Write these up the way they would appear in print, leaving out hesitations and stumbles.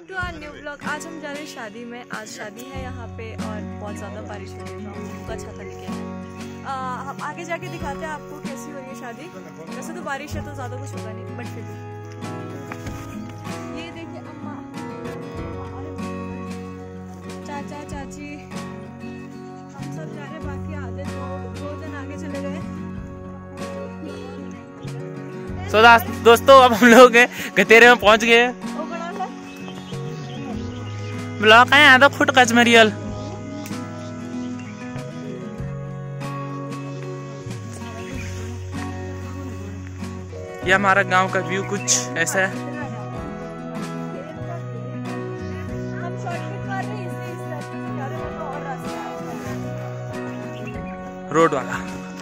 Welcome to our new blog. आज हम जा रहे हैं शादी में। आज शादी है यहाँ पे और बहुत ज़्यादा बारिश हो रही है। हम का छाता लेके आए। हम आगे जाके दिखाते हैं आपको कैसी हो रही है शादी। वैसे तो बारिश है तो ज़्यादा कुछ होगा नहीं, बट फिर ये देखिए अम्मा, चाचा चाची, हम सब जा रहे हैं। बाकी आधे दो जन आगे चले गए। दोस्तों अब हम लोग गतेरे में पहुंच गए। ब्लॉक है यहाँ तो खुद कचमरियल। ये हमारा गांव का व्यू कुछ ऐसा है। रोड वाला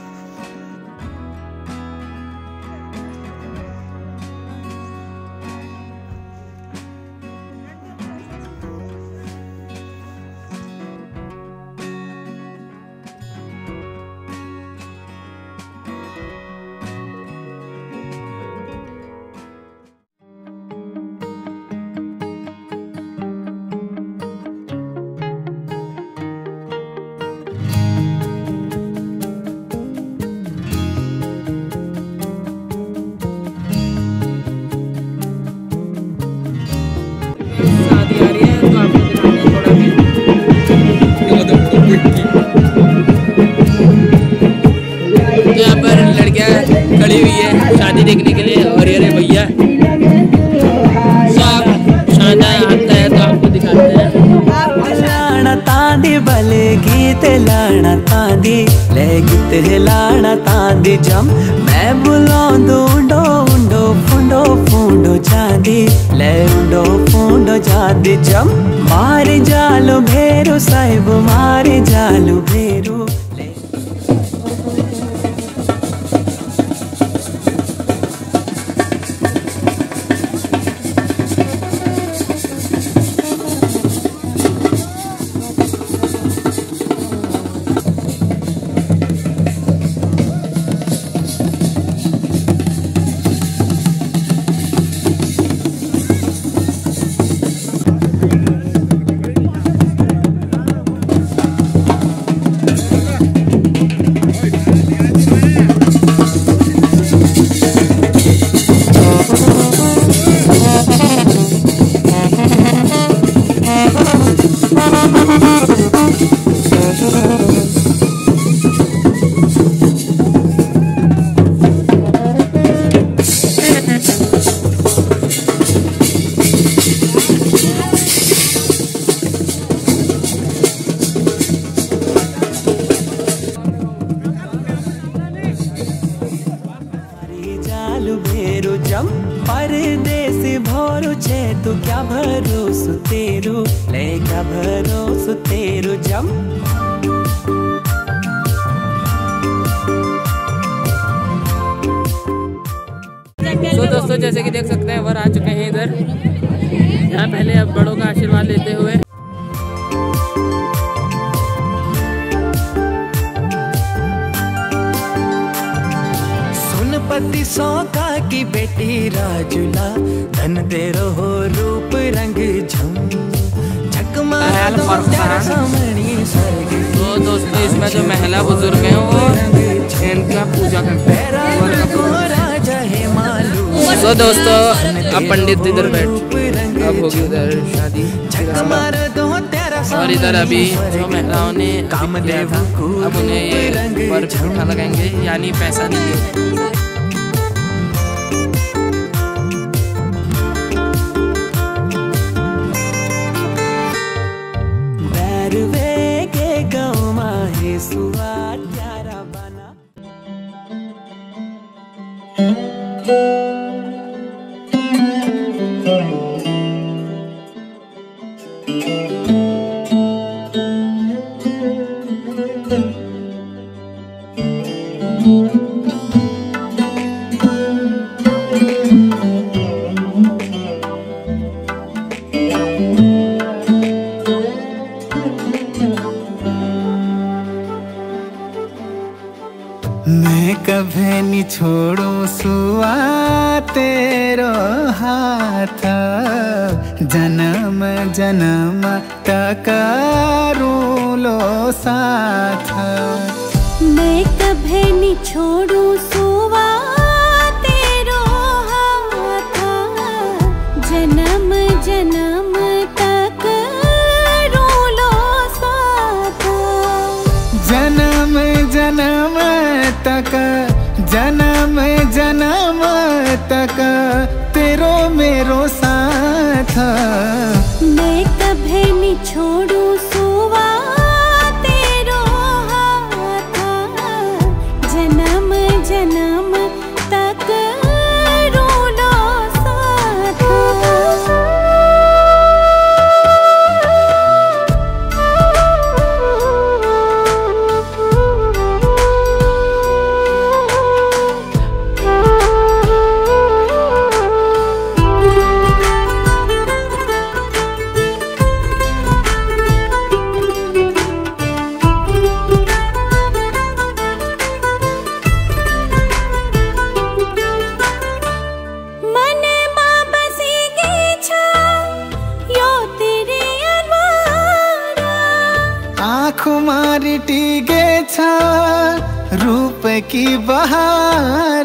यहाँ पर लड़कियाँ खड़ी हुई है शादी देखने के लिए। और ये भैया शानदार आता है तो आपको दिखाते हैं। लाना तांदी भले गीत लाना तांदी ले गीत लाना तांदी जम मैं बुलाऊं उंडो उंडो फुंडो फुंडो जादी ले उंडो फुंडो जादी जम मारे जालो भेरू साहिब मारे जालो भेरू। परदेसी भोरू छे तू क्या भरोसो तेरू ले क्या भरोसो तेरू जम। तो दोस्तों जैसे कि देख सकते हैं वर आ चुके हैं इधर। यहाँ पहले अब बड़ों का आशीर्वाद लेते हुए पति सौका की बेटी राजुला धन दे रहो रूप रंग झम झकमा सामणी स्वर्ग। तो दोस्तों इसमें जो महिला बुजुर्ग हैं वो इनका पूजा करते हैं। तो दोस्तों अब पंडित इधर बैठ, अब होगी उधर शादी। और इधर अभी जो महिलाओं ने काम दिया था अब उन्हें ये वर झूठा लगाएंगे यानी पैसा देंगे। मैं कभी नहीं छोड़ू सुआ तेरो हाथ जन्म जन्म जन्म तक रूलो साथ। मैं कभी नहीं छोड़ू सुवा तेरो हाथ, जन्म जन्म तक रूलो साथ। जन्म जन्म तक जन्म जन्म तक तेरो मेरो साथ। मैं कभी नहीं छोड़ू सुवा तेरो हाथ, जन्म जन्म तक रूलो साथ। खुमारी टीगे छा रूप की बहार।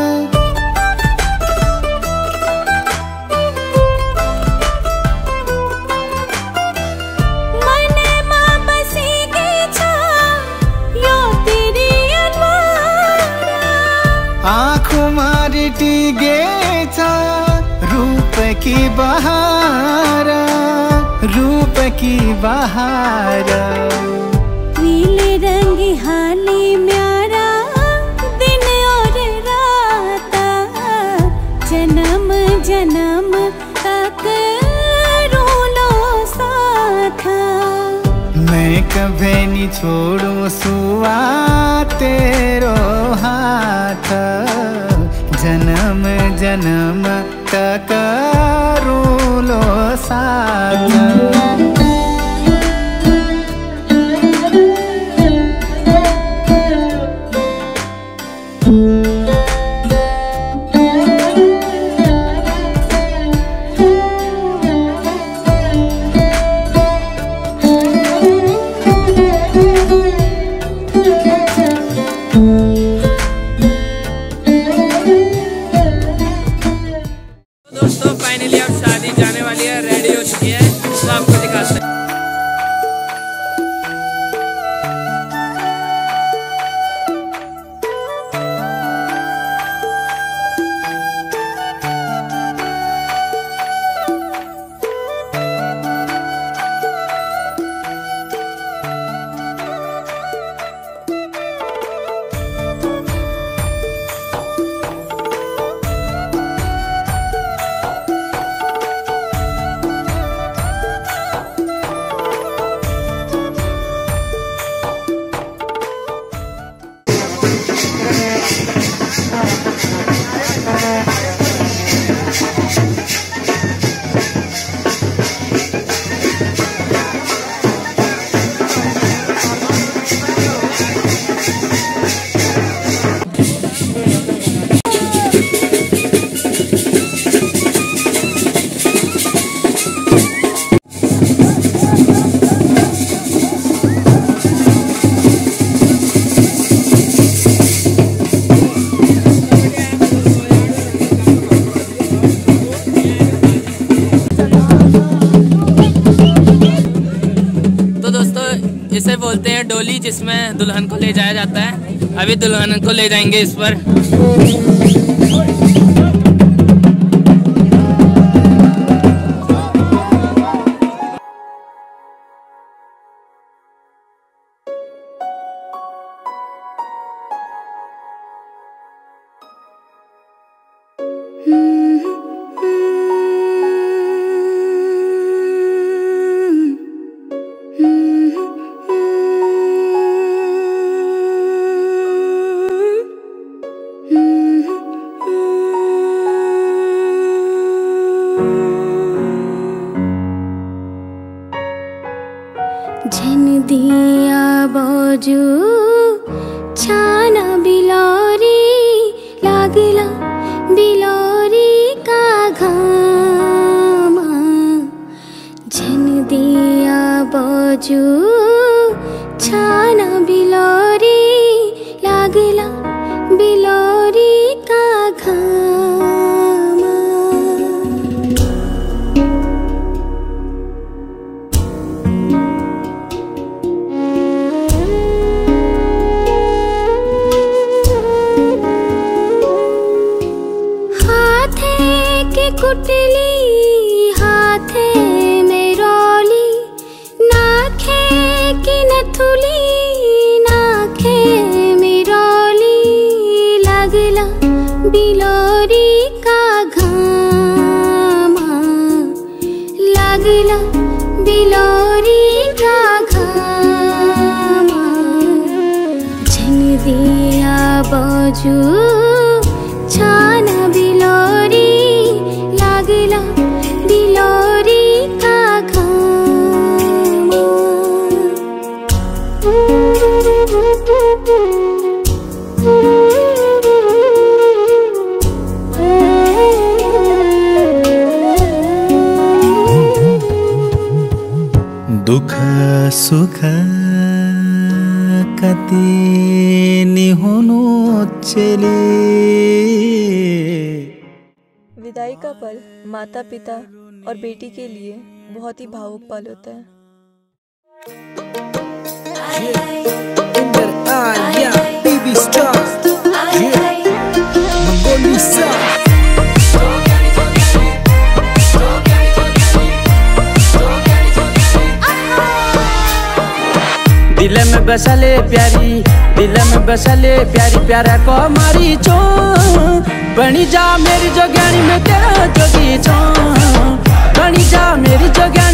मने मां बसी गे छा यो तेरी अनवार। खुमारी टीगे छा रूप की बहार, रूप की बहार। नीले रंग हाली म्यारा दिन और रात, जन्म जन्म तक रूलो साथ। मैं कभी नहीं छोड़ू सुआ तेरो हाथ, जन्म जन्म तक रूलो साथ। दोस्तों फाइनली अब शादी जाने वाली है, रेडी हो चुकी है, तो आपको दिखाते हैं। इसे बोलते हैं डोली, जिसमें दुल्हन को ले जाया जाता है। अभी दुल्हन को ले जाएंगे इस पर। झन दिया बाजू छाना बिलोरी लागला बिलोरी का घामा दिया बजू छाना बिलोरी लागला बिलोरी का घामा। हाथे की कुटली हाथे में रोली नाखे की नथुली नाखे में रोली लागला बिलोरी का घामा लागला बिलोरी का घामा। झन दिया बजू छाना बिलोरी लागला बिलोरी का घामा। दुख सुख कति निहुनु चले। विदाई का पल माता पिता और बेटी के लिए बहुत ही भावुक पल होता है। दिल में बसले प्यारी दिल में बसले प्यारी प्यारा को मारी चो बनी जा मेरी जोगियानी में तेरा जोगी चो बनी जा मेरी जोगियानी